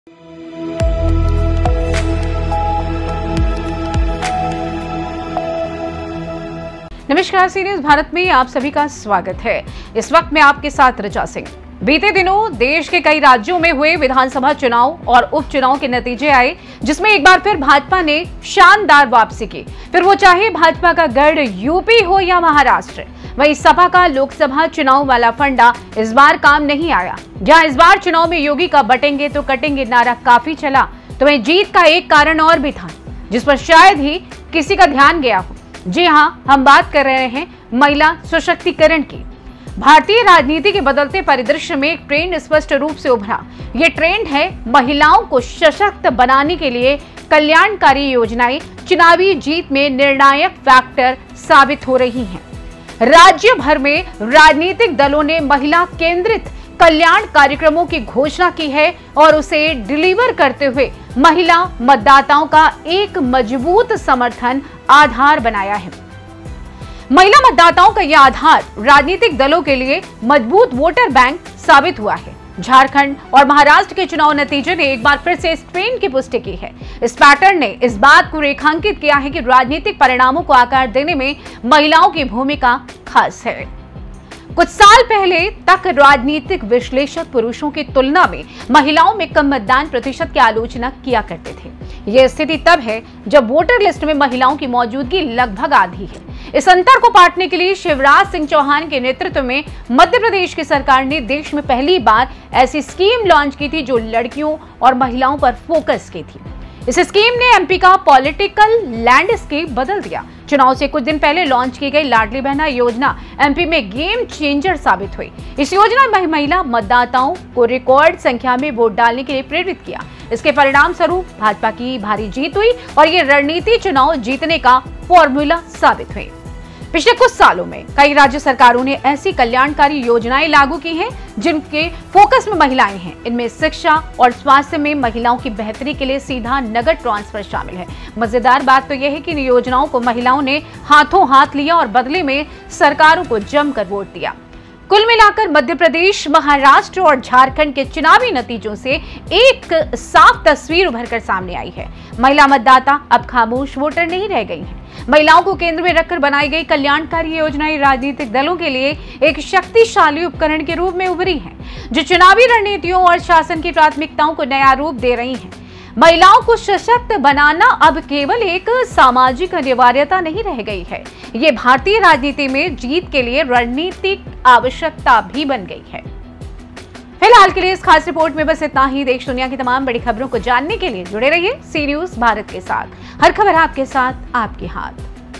नमस्कार, सी न्यूज भारत में आप सभी का स्वागत है। इस वक्त मैं आपके साथ रचा सिंह। बीते दिनों देश के कई राज्यों में हुए विधानसभा चुनाव और उपचुनाव के नतीजे आए, जिसमें एक बार फिर भाजपा ने शानदार वापसी की। फिर वो चाहे भाजपा का गढ़ यूपी हो या महाराष्ट्र। वहीं सपा का लोकसभा चुनाव वाला फंडा इस बार काम नहीं आया। जहां इस बार चुनाव में योगी का बटेंगे तो कटेंगे नारा काफी चला, तो वहीं जीत का एक कारण और भी था जिस पर शायद ही किसी का ध्यान गया हो। जी हां, हम बात कर रहे हैं महिला सशक्तिकरण की। भारतीय राजनीति के बदलते परिदृश्य में एक ट्रेंड स्पष्ट रूप से उभरा। ये ट्रेंड है महिलाओं को सशक्त बनाने के लिए कल्याणकारी योजनाएं चुनावी जीत में निर्णायक फैक्टर साबित हो रही हैं। राज्य भर में राजनीतिक दलों ने महिला केंद्रित कल्याण कार्यक्रमों की घोषणा की है और उसे डिलीवर करते हुए महिला मतदाताओं का एक मजबूत समर्थन आधार बनाया है। महिला मतदाताओं का यह आधार राजनीतिक दलों के लिए मजबूत वोटर बैंक साबित हुआ है। झारखंड और महाराष्ट्र के चुनाव नतीजे ने एक बार फिर से इस ट्रेंड की पुष्टि की है। इस पैटर्न ने इस बात को रेखांकित किया है कि राजनीतिक परिणामों को आकार देने में महिलाओं की भूमिका खास है। कुछ साल पहले तक राजनीतिक विश्लेषक पुरुषों की तुलना में महिलाओं में कम मतदान प्रतिशत की आलोचना किया करते थे। यह स्थिति तब है जब वोटर लिस्ट में महिलाओं की मौजूदगी लगभग आधी है। इस अंतर को पाटने के लिए शिवराज सिंह चौहान के नेतृत्व में मध्य प्रदेश की सरकार ने देश में पहली बार ऐसी स्कीम लॉन्च की थी जो लड़कियों और महिलाओं पर फोकस की थी। इस स्कीम ने एमपी का पॉलिटिकल लैंडस्केप बदल दिया। चुनाव से कुछ दिन पहले लॉन्च की गई लाडली बहना योजना एमपी में गेम चेंजर साबित हुई। इस योजना में महिला मतदाताओं को रिकॉर्ड संख्या में वोट डालने के लिए प्रेरित किया। इसके परिणाम स्वरूप भाजपा की भारी जीत हुई और ये रणनीति चुनाव जीतने का फॉर्मूला साबित हुई। पिछले कुछ सालों में कई राज्य सरकारों ने ऐसी कल्याणकारी योजनाएं लागू की हैं जिनके फोकस में महिलाएं हैं। इनमें शिक्षा और स्वास्थ्य में महिलाओं की बेहतरी के लिए सीधा नगद ट्रांसफर शामिल है। मजेदार बात तो यह है कि इन योजनाओं को महिलाओं ने हाथों हाथ लिया और बदले में सरकारों को जमकर वोट दिया। कुल मिलाकर मध्य प्रदेश, महाराष्ट्र और झारखंड के चुनावी नतीजों से एक साफ तस्वीर उभरकर सामने आई है। महिला मतदाता अब खामोश वोटर नहीं रह गई हैं। महिलाओं को केंद्र में रखकर बनाई गई कल्याणकारी योजनाएं राजनीतिक दलों के लिए एक शक्तिशाली उपकरण के रूप में उभरी हैं, जो चुनावी रणनीतियों और शासन की प्राथमिकताओं को नया रूप दे रही हैं। महिलाओं को सशक्त बनाना अब केवल एक सामाजिक अनिवार्यता नहीं रह गई है, ये भारतीय राजनीति में जीत के लिए रणनीतिक आवश्यकता भी बन गई है। फिलहाल के लिए इस खास रिपोर्ट में बस इतना ही। देश दुनिया की तमाम बड़ी खबरों को जानने के लिए जुड़े रहिए सी न्यूज भारत के साथ। हर खबर आपके साथ, आपके हाथ।